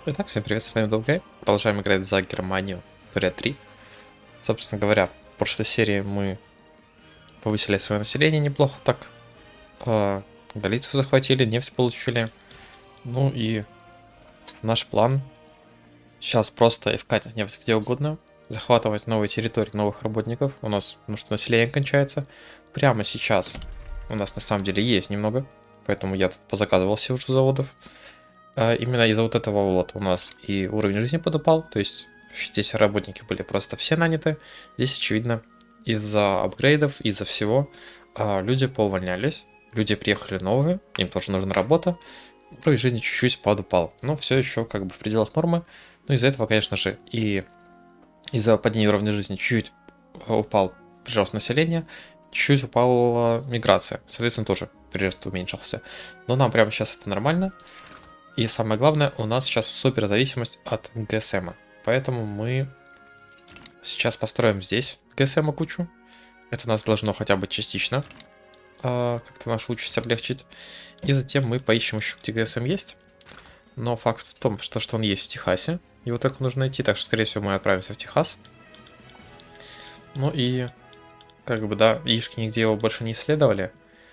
Итак, всем привет, с вами Долгай. Продолжаем играть за Германию, Турия 3. Собственно говоря, в прошлой серии мы повысили свое население неплохо так. Галицию захватили, нефть получили. Ну и наш план сейчас просто искать нефть где угодно, захватывать новые территории, новых работников. У нас, потому что население кончается. Прямо сейчас у нас на самом деле есть немного, поэтому я тут позаказывал все уже заводов. Именно из-за вот этого вот у нас и уровень жизни подупал, то есть здесь работники были просто все наняты. Здесь, очевидно, из-за апгрейдов, из-за всего люди поувольнялись, люди приехали новые, им тоже нужна работа, уровень жизни чуть-чуть подупал, но все еще как бы в пределах нормы. Ну, из-за этого, конечно же, и из-за падения уровня жизни чуть-чуть упал прирост населения, чуть-чуть упала миграция, соответственно, тоже прирост уменьшился. Но нам прямо сейчас это нормально. И самое главное, у нас сейчас супер зависимость от ГСМ. Поэтому мы сейчас построим здесь ГСМ кучу. Это нас должно хотя бы частично как-то нашу участь облегчить. И затем мы поищем еще, где ГСМ есть. Но факт в том, что он есть в Техасе. Его только нужно найти, так что, скорее всего, мы отправимся в Техас. Ну и, как бы, да, яишки нигде его больше не исследовали.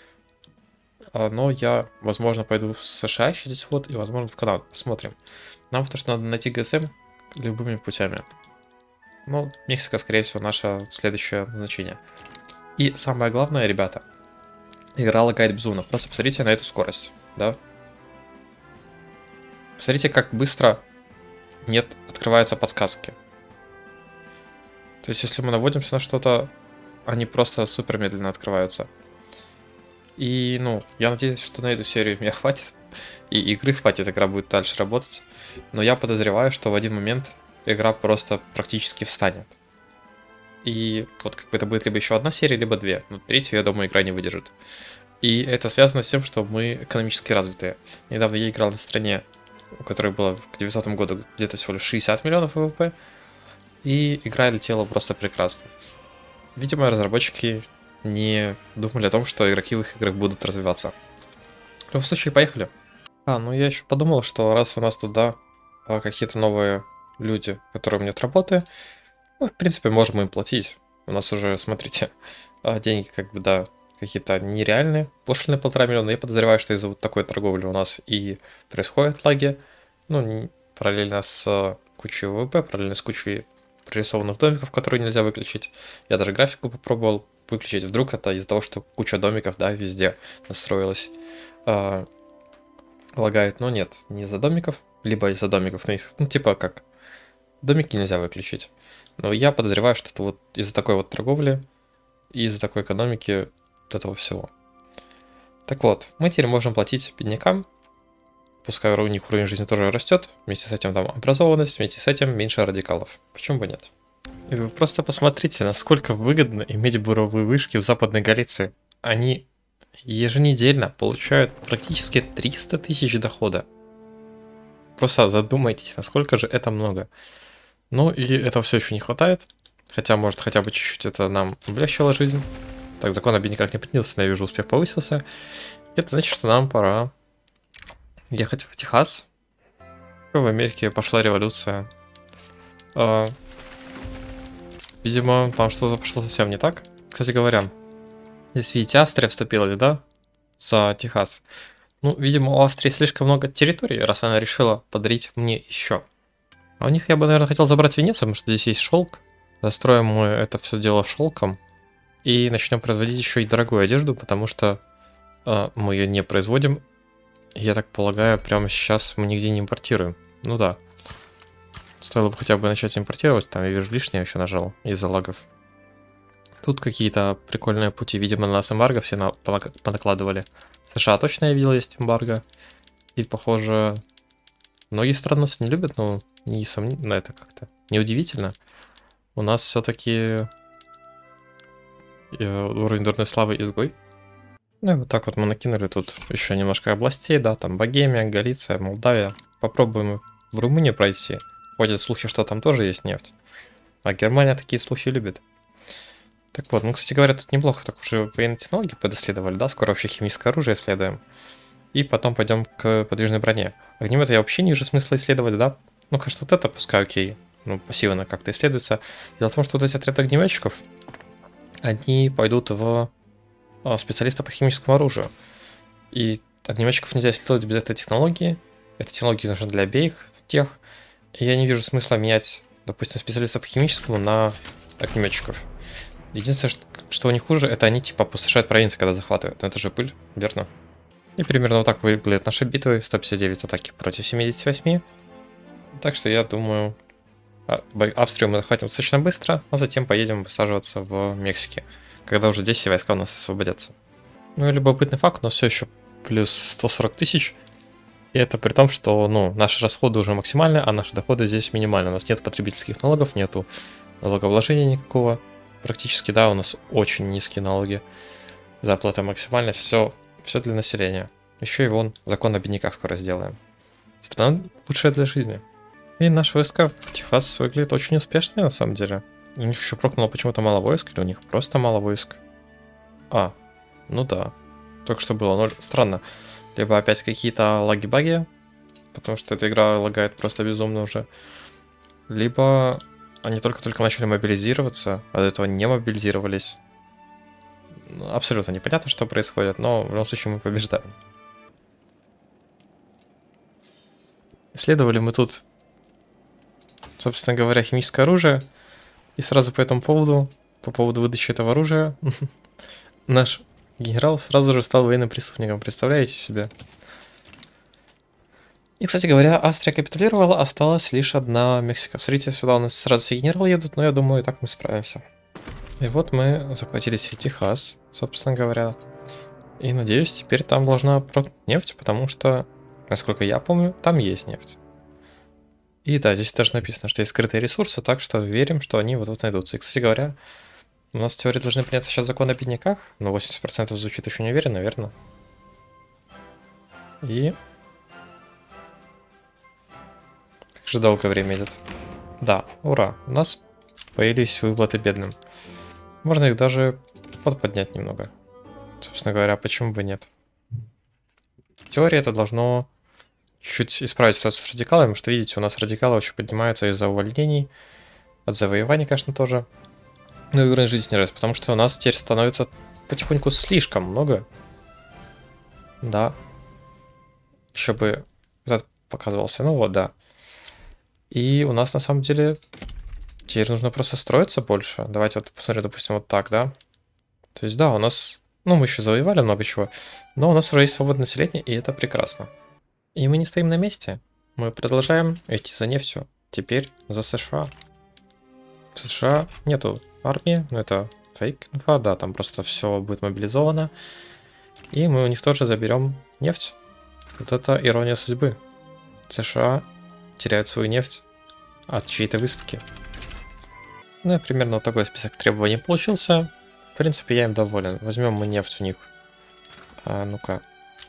Но я, возможно, пойду в США еще здесь вот, и, возможно, в Канаду. Посмотрим. Нам потому что надо найти ГСМ любыми путями. Ну, Мексика, скорее всего, наше следующее назначение. И самое главное, ребята, игра лагает безумно. Просто посмотрите на эту скорость, да? Посмотрите, как быстро открываются подсказки. То есть, если мы наводимся на что-то, они просто супер медленно открываются. И, ну, я надеюсь, что на эту серию меня хватит. И игры хватит, игра будет дальше работать. Но я подозреваю, что в один момент игра просто практически встанет. И вот как бы это будет либо еще одна серия, либо две. Но третью, я думаю, игра не выдержит. И это связано с тем, что мы экономически развитые. Недавно я играл на стране, у которой было к 900 году где-то всего лишь 60 миллионов ВВП. И игра летела просто прекрасно. Видимо, разработчики не думали о том, что игроки в их играх будут развиваться. В любом случае, поехали. Ну я еще подумал, что раз у нас туда какие-то новые люди, которые у меня от работы, ну, в принципе, можем им платить. У нас уже, смотрите, деньги как бы, да, какие-то нереальные, пошлины 1,5 миллиона. Я подозреваю, что из-за вот такой торговли у нас и происходят лаги. Ну, параллельно с кучей ВВП, параллельно с кучей прорисованных домиков, которые нельзя выключить. Я даже графику попробовал выключить. Вдруг это из-за того, что куча домиков, да, везде настроилась. Лагает, но нет, не из-за домиков, либо из-за домиков, ну типа как, домики нельзя выключить. Но я подозреваю, что это вот из-за такой вот торговли и из-за такой экономики вот этого всего. Так вот, мы теперь можем платить беднякам, пускай у них уровень жизни тоже растет, вместе с этим там образованность, вместе с этим меньше радикалов. Почему бы нет? И вы просто посмотрите, насколько выгодно иметь буровые вышки в Западной Галиции. Они еженедельно получают практически 300 тысяч дохода. Просто задумайтесь, насколько же это много. Ну и этого все еще не хватает. Хотя, может, хотя бы чуть-чуть это нам облегчило жизнь. Так, закон об никак не принялся, но я вижу, успех повысился. Это значит, что нам пора ехать в Техас. В Америке пошла революция. Видимо, там что-то пошло совсем не так. Кстати говоря, здесь, видите, Австрия вступилась, да, за Техас. Ну, видимо, у Австрии слишком много территорий, раз она решила подарить мне еще. А у них я бы, наверное, хотел забрать Венецию, потому что здесь есть шелк. Застроим мы это все дело шелком. И начнем производить еще и дорогую одежду, потому что мы ее не производим. Я так полагаю, прямо сейчас мы нигде не импортируем. Ну да. Стоило бы хотя бы начать импортировать. Там я вижу лишнее еще нажал из-за лагов. Тут какие-то прикольные пути. Видимо, на нас эмбарго все понакладывали. В США точно я видел есть эмбарго. И, похоже, многие страны нас не любят, но несомненно, это как-то неудивительно. У нас все-таки уровень дурной славы изгой. Ну и вот так вот мы накинули тут еще немножко областей, да, там Богемия, Галиция, Молдавия. Попробуем в Румынию пройти. Ходят слухи, что там тоже есть нефть. А Германия такие слухи любит. Так вот, ну, кстати говоря, тут неплохо так уже военные технологии подисследовали, да? Скоро вообще химическое оружие исследуем. И потом пойдем к подвижной броне. Огнемет я вообще не вижу смысла исследовать, да? Ну, конечно, вот это пускай окей. Ну, пассивно как-то исследуется. Дело в том, что вот эти отряды огнеметчиков, они пойдут в специалиста по химическому оружию. И огнеметчиков нельзя исследовать без этой технологии. Эта технология нужна для обеих тех. И я не вижу смысла менять, допустим, специалиста по химическому на огнеметчиков. Единственное, что у них хуже, это они типа опустошают провинции, когда захватывают. Но это же пыль, верно? И примерно вот так выглядят наши битвы. 159 атаки против 78. Так что я думаю, Австрию мы захватим достаточно быстро, а затем поедем высаживаться в Мексике, когда уже 10 войска у нас освободятся. Ну и любопытный факт, у нас все еще плюс 140 тысяч. И это при том, что ну, наши расходы уже максимальны, а наши доходы здесь минимальны. У нас нет потребительских налогов, нету налогообложения никакого. Практически, да, у нас очень низкие налоги. Зарплата максимальная, все для населения. Еще и вон закон о бедняках скоро сделаем. Страна лучшая для жизни. И наши войска в Техас выглядят очень успешные на самом деле. У них еще прокнуло почему-то мало войск, или у них просто мало войск. Ну да. Только что было 0. Странно. Либо опять какие-то лаги-баги, потому что эта игра лагает просто безумно уже. Либо они только-только начали мобилизироваться, а до этого не мобилизировались. Абсолютно непонятно, что происходит, но в любом случае мы побеждаем. Исследовали мы тут, собственно говоря, химическое оружие. И сразу по этому поводу, по поводу выдачи этого оружия, наш генерал сразу же стал военным преступником, представляете себе? И, кстати говоря, Австрия капитулировала, осталась лишь одна Мексика. Смотрите, сюда у нас сразу все генералы едут, но я думаю, и так мы справимся. И вот мы захватили себе Техас, собственно говоря. И надеюсь, теперь там должна прокнуть нефть, потому что, насколько я помню, там есть нефть. И да, здесь даже написано, что есть скрытые ресурсы, так что верим, что они вот-вот найдутся. И, кстати говоря, у нас в теории должны приняться сейчас закон о бедняках, но 80% звучит очень неуверенно, верно? И... Как же долгое время идет. Да, ура, у нас появились выплаты бедным. Можно их даже поднять немного. Собственно говоря, почему бы нет? В теории это должно чуть исправить ситуацию с радикалами, потому что, видите, у нас радикалы очень поднимаются из-за увольнений, от завоеваний, конечно, тоже. Ну и уровень жизни снижается, потому что у нас теперь становится потихоньку слишком много. Да. Еще бы этот показывался, ну вот, да. И у нас на самом деле теперь нужно просто строиться больше. Давайте вот посмотрим, допустим, вот так, да. То есть, да, у нас... Ну, мы еще завоевали много чего, но у нас уже есть свободное население, и это прекрасно. И мы не стоим на месте. Мы продолжаем идти за нефтью. Теперь за США. В США нету армии, но это фейк инфа, да, там просто все будет мобилизовано. И мы у них тоже заберем нефть. Вот это ирония судьбы. США теряют свою нефть от чьей-то выставки. Ну и примерно вот такой список требований получился. В принципе, я им доволен. Возьмем мы нефть у них. Ну-ка.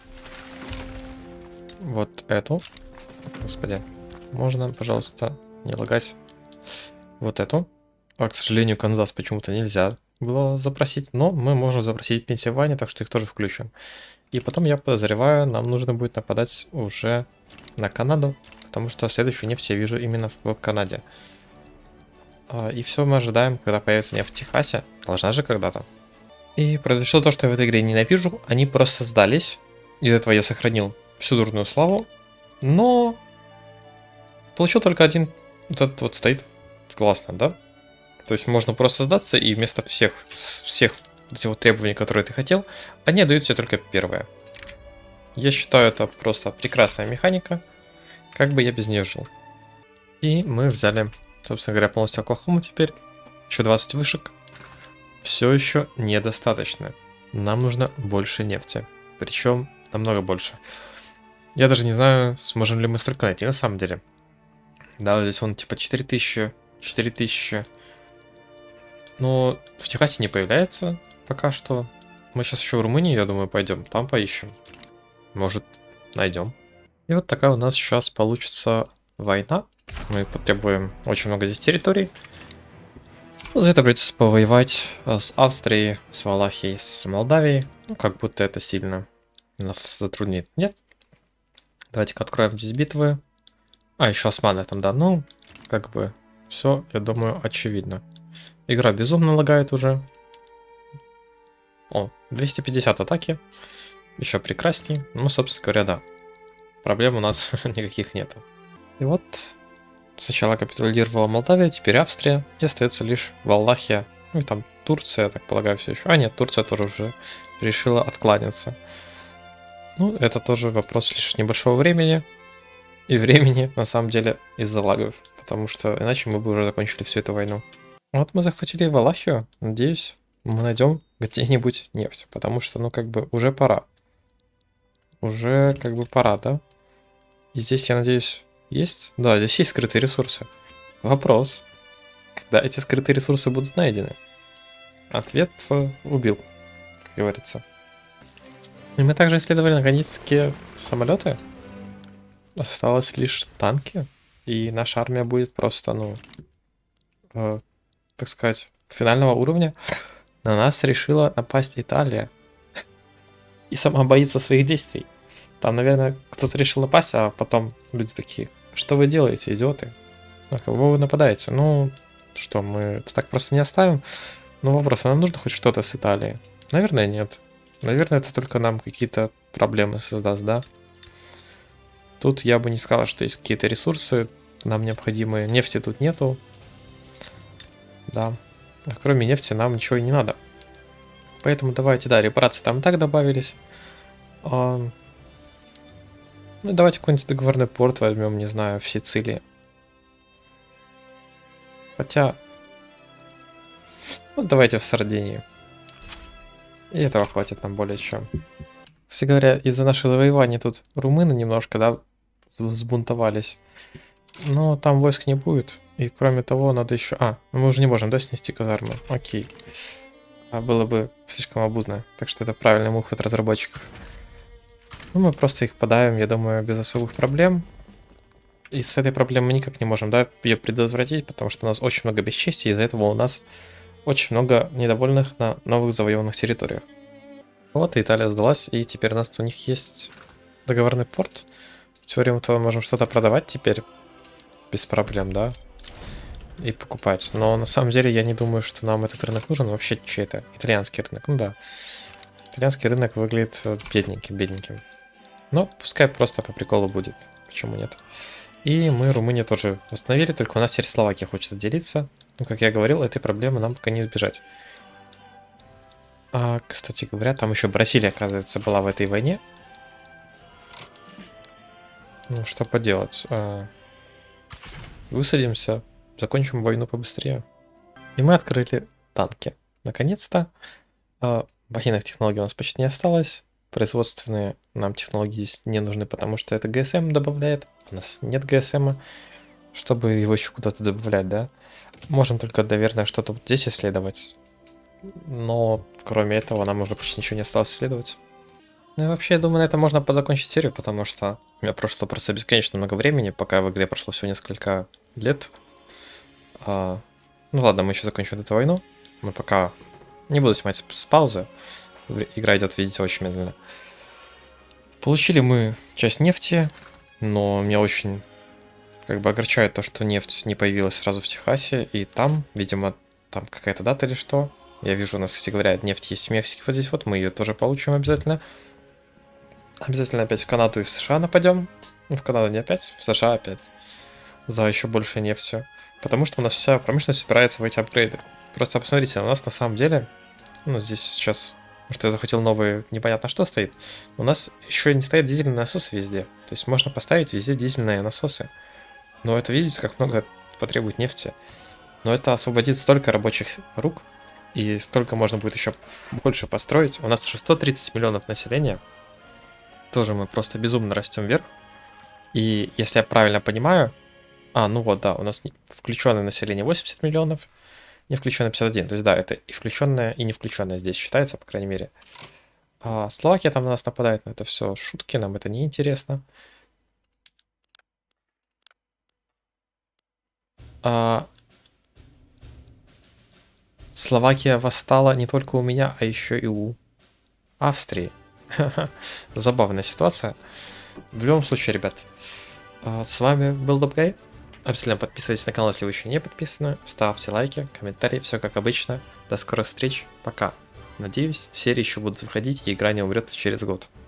Вот эту. Господи. Можно, пожалуйста, не лагать. Вот эту. А, к сожалению, Канзас почему-то нельзя было запросить. Но мы можем запросить Пенсильванию, так что их тоже включим. И потом, я подозреваю, нам нужно будет нападать уже на Канаду. Потому что следующую нефть я вижу именно в Канаде. И все мы ожидаем, когда появится нефть в Техасе. Должна же когда-то. И произошло то, что я в этой игре ненавижу. Они просто сдались. Из этого я сохранил всю дурную славу. Но получил только один. Вот этот вот стоит. Классно, да? То есть можно просто сдаться, и вместо всех этих вот требований, которые ты хотел, они дают тебе только первое. Я считаю, это просто прекрасная механика. Как бы я без нее жил. И мы взяли, собственно говоря, полностью Оклахому теперь. Еще 20 вышек. Все еще недостаточно. Нам нужно больше нефти. Причем намного больше. Я даже не знаю, сможем ли мы столько найти на самом деле. Да, вот здесь вон типа 4000, 4000. Но в Техасе не появляется пока что. Мы сейчас еще в Румынии, я думаю, пойдем. Там поищем. Может, найдем. И вот такая у нас сейчас получится война. Мы потребуем очень много здесь территорий. За это придется повоевать с Австрией, с Валахией, с Молдавией. Ну, как будто это сильно нас затруднит. Нет, Давайте-ка откроем здесь битвы. А, еще османы там, да. Ну, как бы, все, я думаю, очевидно. Игра безумно лагает уже. О, 250 атаки. Еще прекрасней. Ну, собственно говоря, да. Проблем у нас никаких нету. И вот сначала капитулировала Молдавия, теперь Австрия. И остается лишь Валахия. Ну и там Турция, я так полагаю, все еще. А нет, Турция тоже уже решила откланяться. Ну, это тоже вопрос лишь небольшого времени. И времени, на самом деле, из-за лагов. Потому что иначе мы бы уже закончили всю эту войну. Вот мы захватили Валахию. Надеюсь, мы найдем где-нибудь нефть. Потому что, ну, как бы, уже пора. Уже, как бы, пора, да? И здесь, я надеюсь, есть? Да, здесь есть скрытые ресурсы. Вопрос. Когда эти скрытые ресурсы будут найдены? Ответ убил, как говорится. И мы также исследовали, наконец-таки, самолеты. Осталось лишь танки. И наша армия будет просто, ну, так сказать, финального уровня. На нас решила напасть Италия. И сама боится своих действий. Там, наверное, кто-то решил напасть, а потом люди такие: что вы делаете, идиоты? На кого вы нападаете? Ну, что, мы это так просто не оставим? Ну, вопрос, а нам нужно хоть что-то с Италией? Наверное, нет. Наверное, это только нам какие-то проблемы создаст, да? Тут я бы не сказал, что есть какие-то ресурсы нам необходимые. Нефти тут нету. Да. А кроме нефти нам ничего и не надо. Поэтому давайте, да, репарации там и так добавились. Ну, давайте какой-нибудь договорной порт возьмем, не знаю, в Сицилии. Хотя... Вот давайте в Сардинии. И этого хватит нам более чем. Кстати говоря, из-за наших завоеваний тут румыны немножко, да, взбунтовались. Но там войск не будет. И кроме того, надо еще... мы уже не можем, да, снести казармы? Окей. А было бы слишком обузно. Так что это правильный мув от разработчиков. Ну, мы просто их подавим, я думаю, без особых проблем. И с этой проблемой мы никак не можем, да, ее предотвратить, потому что у нас очень много бесчестия, и из-за этого у нас очень много недовольных на новых завоеванных территориях. Вот, и Италия сдалась, и теперь у них есть договорный порт. В теории мы можем что-то продавать теперь без проблем, да, и покупать. Но на самом деле я не думаю, что нам этот рынок нужен. Вообще, чей это? Итальянский рынок, ну да. Итальянский рынок выглядит бедненьким. Но пускай просто по приколу будет. Почему нет? И мы Румынию тоже восстановили, только у нас теперь Словакия хочет отделиться. Ну, как я говорил, этой проблемы нам пока не избежать. Кстати говоря, там еще Бразилия, оказывается, была в этой войне. Ну, что поделать. Высадимся, закончим войну побыстрее. И мы открыли танки. Наконец-то. Военных технологий у нас почти не осталось. Производственные нам технологии здесь не нужны, потому что это ГСМ добавляет. У нас нет ГСМ, чтобы его еще куда-то добавлять, да? Можем только, наверное, что-то вот здесь исследовать. Но кроме этого нам уже почти ничего не осталось исследовать. Ну и вообще, я думаю, на этом можно закончить серию, потому что у меня прошло просто бесконечно много времени, пока в игре прошло всего несколько лет. Ну ладно, мы еще закончим эту войну. Но пока не буду снимать с паузы. Игра идет, видите, очень медленно. Получили мы часть нефти, но меня очень как бы огорчает то, что нефть не появилась сразу в Техасе. И там, видимо, там какая-то дата или что. Я вижу, у нас, кстати говоря, нефть есть в Мексике вот здесь вот. Мы ее тоже получим обязательно. Обязательно опять в Канаду и в США нападем. Ну, в Канаду не опять, в США опять. За еще больше нефтью. Потому что у нас вся промышленность упирается в эти апгрейды. Просто посмотрите, у нас на самом деле... Ну, здесь сейчас... Может, я захватил новые, непонятно что стоит. У нас еще не стоят дизельные насосы везде. То есть можно поставить везде дизельные насосы. Но это, видите, как много потребует нефти. Но это освободит столько рабочих рук. И столько можно будет еще больше построить. У нас уже 130 миллионов населения. Тоже мы просто безумно растем вверх. И если я правильно понимаю... ну вот, да, у нас включенное население 80 миллионов. Не включенное 51. То есть, да, это и включенное, и не включенное здесь считается, по крайней мере. Словакия там на нас нападает, но это все шутки, нам это не интересно. Словакия восстала не только у меня, а еще и у Австрии. Забавная ситуация. В любом случае, ребят, с вами был Добгай. Обязательно подписывайтесь на канал, если вы еще не подписаны. Ставьте лайки, комментарии, все как обычно. До скорых встреч, пока. Надеюсь, серии еще будут выходить и игра не умрет через год.